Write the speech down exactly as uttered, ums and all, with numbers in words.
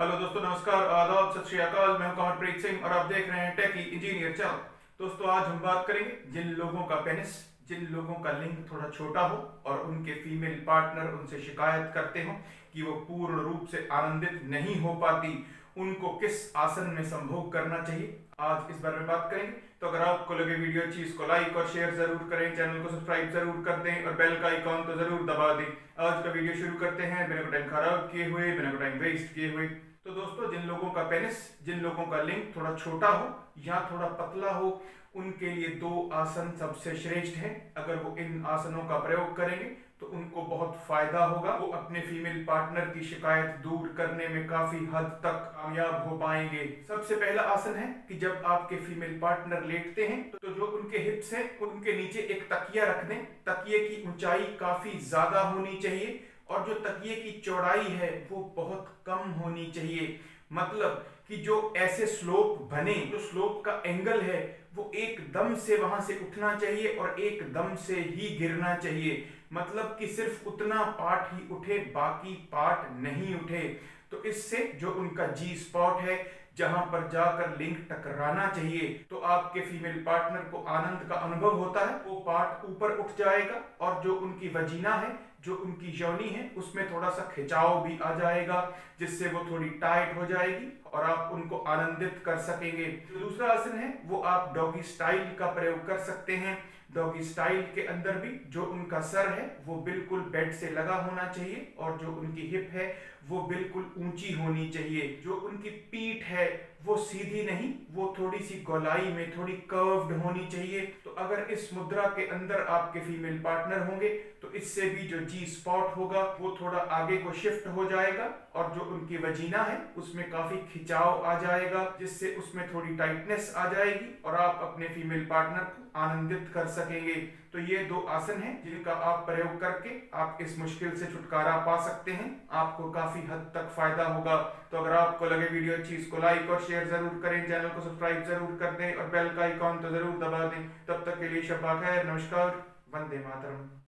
Hello दोस्तों, नमस्कार, आदाब, सत श्री अकाल। मैं हूं कमरप्रीत सिंह और आप देख रहे हैं टेकी इंजीनियर चैनल। दोस्तों, आज हम बात करेंगे जिन लोगों का पेनिस, जिन लोगों का लिंग थोड़ा छोटा हो और उनके फीमेल पार्टनर उनसे शिकायत करते हो कि वो पूर्ण रूप से आनंदित नहीं हो पाती, उनको किस आसन में संभोग करना चाहिए, आज इस बारे में बात करेंगे। तो अगर आपको लगे वीडियो अच्छी, इसको लाइक और शेयर जरूर करें, चैनल को सब्सक्राइब जरूर कर दें और बेल का आइकॉन तो जरूर दबा दें। आज का वीडियो शुरू करते हैं बिना को टाइम खराब किए हुए, बिना को टाइम वेस्ट किए हुए। तो दोस्तों, जिन लोगों का पेनिस, जिन लोगों का लिंग थोड़ा छोटा हो या थोड़ा पतला हो, उनके लिए दो आसन सबसे श्रेष्ठ हैं। अगर वो इन आसनों का प्रयोग करेंगे तो उनको बहुत फायदा होगा। वो अपने फीमेल पार्टनर की शिकायत दूर करने में काफी हद तक कामयाब हो पाएंगे। सबसे पहला आसन है कि जब आपके फीमेल पार्टनर लेटते हैं तो जो उनके हिप्स हैं उनके नीचे एक तकिया रख दें। तकिए की ऊंचाई काफी ज्यादा होनी चाहिए और जो तकिए की चौड़ाई है वो बहुत कम होनी चाहिए। मतलब कि जो ऐसे स्लोप बने, जो स्लोप का एंगल है वो एकदम से वहां से उठना चाहिए और एकदम से ही गिरना चाहिए। मतलब कि सिर्फ उतना पार्ट ही उठे, बाकी पार्ट नहीं उठे। तो इससे जो उनका जी स्पॉट है, जहां पर जाकर लिंग टकराना चाहिए, तो आपके फीमेल पार्टनर को आनंद का अनुभव होता है, वो पार्ट ऊपर उठ जाएगा और जो उनकी वजीना है, जो उनकी योनि है, उसमें थोड़ा सा खिंचाव भी आ जाएगा, जिससे वो थोड़ी टाइट हो जाएगी और आप उनको आनंदित कर सकेंगे। जो दूसरा आसन है वो आप डॉगी स्टाइल का प्रयोग कर सकते हैं। डॉगी स्टाइल के अंदर भी जो उनका सर है वो बिल्कुल बेड से लगा होना चाहिए और जो उनकी हिप है वो बिल्कुल ऊंची होनी चाहिए। जो उनकी पीठ है वो सीधी नहीं, वो थोड़ी सी गोलाई में, थोड़ी कर्व्ड होनी चाहिए। तो अगर इस मुद्रा के अंदर आपके फीमेल पार्टनर होंगे तो इससे भी जो जी स्पॉट होगा वो थोड़ा आगे को शिफ्ट हो जाएगा और जो उनकी वजीना है उसमें काफी खिंचाव आ जाएगा, जिससे उसमें थोड़ी टाइटनेस आ जाएगी और आप अपने फीमेल पार्टनर को आनंदित कर सकेंगे। तो ये दो आसन हैं जिनका आप प्रयोग करके आप इस मुश्किल से छुटकारा पा सकते हैं। आपको काफी हद तक फायदा होगा। तो अगर आपको लगे वीडियो अच्छी, इसको लाइक और शेयर जरूर करें, चैनल को सब्सक्राइब जरूर कर दें और बेल का आइकॉन तो जरूर दबा दें। तब तक के लिए शब्बा खैर, नमस्कार, वंदे मातरम।